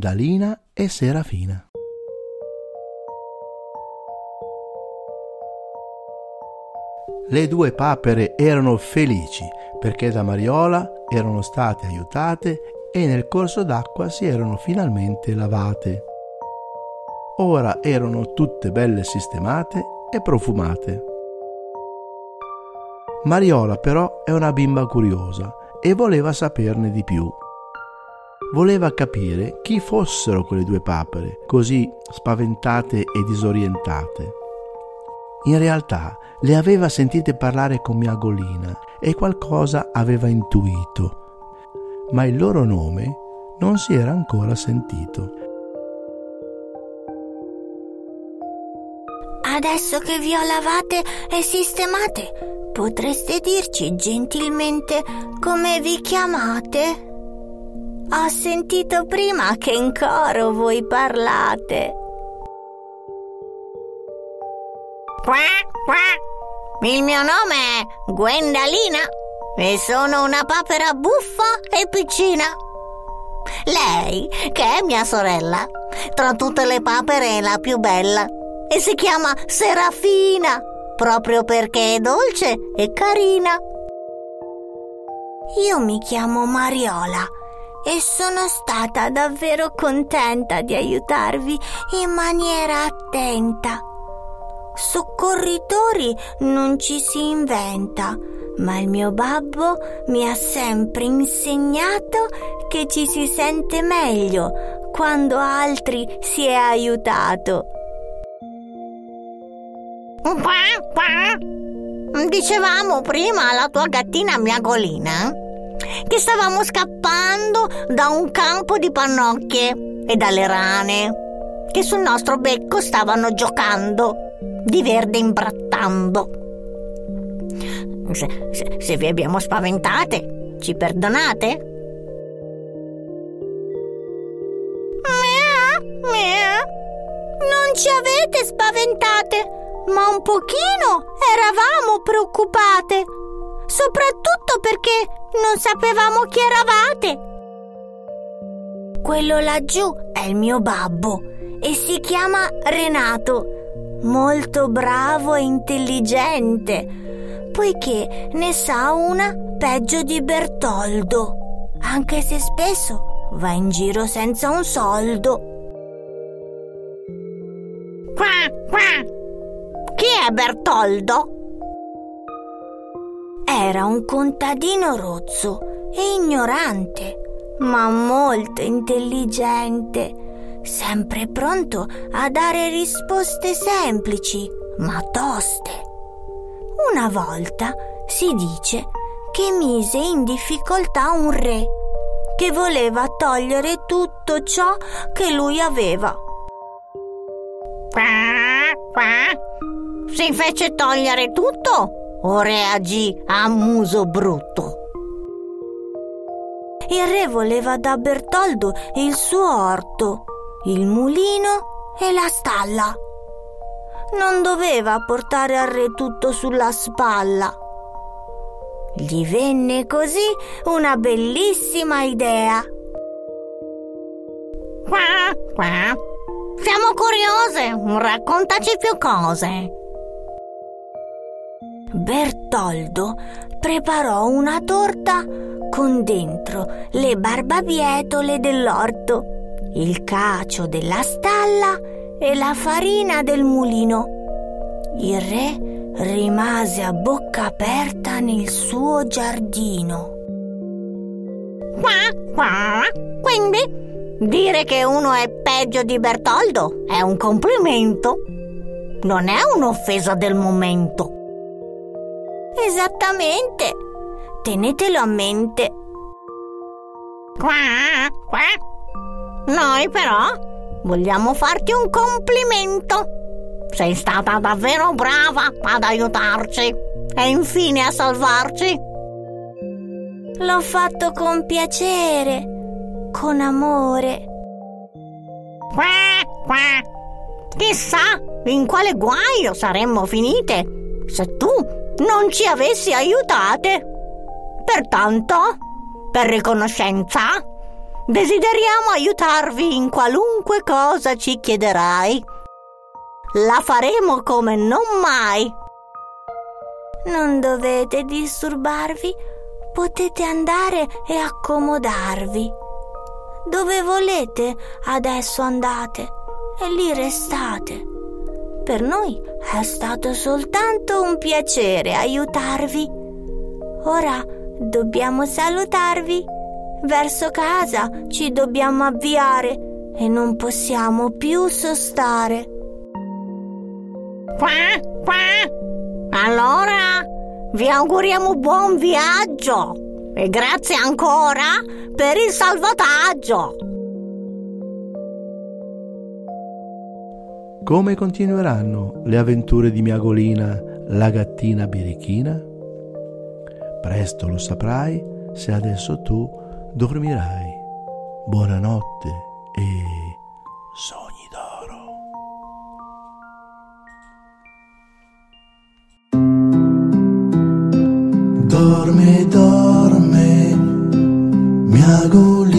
Gwendalina e Serafina. Le due papere erano felici perché da Mariola erano state aiutate e nel corso d'acqua si erano finalmente lavate. Ora erano tutte belle sistemate e profumate. Mariola però è una bimba curiosa e voleva saperne di più. Voleva capire chi fossero quelle due papere, così spaventate e disorientate. In realtà le aveva sentite parlare con Miagolina e qualcosa aveva intuito, ma il loro nome non si era ancora sentito. Adesso che vi ho lavate e sistemate, potreste dirci gentilmente come vi chiamate? Ho sentito prima che in coro voi parlate. Il mio nome è Gwendalina e sono una papera buffa e piccina. Lei, che è mia sorella, tra tutte le papere è la più bella e si chiama Serafina, proprio perché è dolce e carina. Io mi chiamo Mariola e sono stata davvero contenta di aiutarvi in maniera attenta. Soccorritori non ci si inventa, ma il mio babbo mi ha sempre insegnato che ci si sente meglio quando altri si è aiutato. Dicevamo prima alla tua gattina Miagolina che stavamo scappando da un campo di pannocchie e dalle rane che sul nostro becco stavano giocando di verde imbrattando. Se vi abbiamo spaventate, ci perdonate? Non ci avete spaventate, ma un pochino eravamo preoccupate, soprattutto perché non sapevamo chi eravate. Quello laggiù è il mio babbo e si chiama Renato, molto bravo e intelligente, poiché ne sa una peggio di Bertoldo, anche se spesso va in giro senza un soldo. Chi è Bertoldo? Era un contadino rozzo e ignorante, ma molto intelligente, sempre pronto a dare risposte semplici, ma toste. Una volta si dice che mise in difficoltà un re che voleva togliere tutto ciò che lui aveva. Si fece togliere tutto o reagì a muso brutto? Il re voleva da Bertoldo il suo orto, il mulino e la stalla. Non doveva portare al re tutto sulla spalla. Gli venne così una bellissima idea. Siamo curiose, raccontaci più cose. Bertoldo preparò una torta con dentro le barbabietole dell'orto, il cacio della stalla e la farina del mulino. Il re rimase a bocca aperta nel suo giardino. Quindi dire che uno è peggio di Bertoldo è un complimento, non è un'offesa del momento. Esattamente, tenetelo a mente. Noi però vogliamo farti un complimento. Sei stata davvero brava ad aiutarci e infine a salvarci. L'ho fatto con piacere, con amore. Chissà in quale guaio saremmo finite se tu non ci avessi aiutate. Pertanto, per riconoscenza, Desideriamo aiutarvi in qualunque cosa ci chiederai. La faremo come non mai. Non dovete disturbarvi, potete andare e accomodarvi. Dove volete adesso andate e lì restate. Per noi è stato soltanto un piacere aiutarvi. Ora dobbiamo salutarvi. Verso casa ci dobbiamo avviare e non possiamo più sostare. Allora, vi auguriamo buon viaggio e grazie ancora per il salvataggio. Come continueranno le avventure di Miagolina, la gattina birichina? Presto lo saprai se adesso tu dormirai. Buonanotte e sogni d'oro. Dorme, dorme, Miagolina.